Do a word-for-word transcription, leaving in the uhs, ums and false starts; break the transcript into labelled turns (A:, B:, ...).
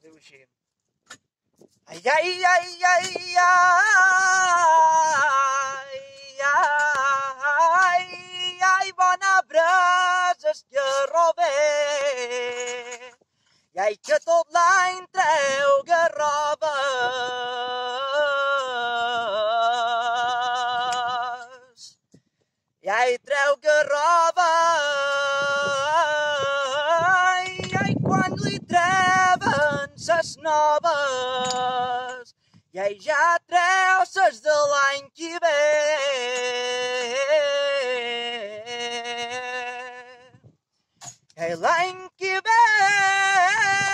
A: diu així. Ai, ai, ai, ai, ai, ai, ai, bona brasa es que robe. I ai, que tot l'any treu garroves. I ai, treu garroves. I ai, quan li treuen ses noves. I ai, ja treu ses de l'any que ve. I ai, l'any que ve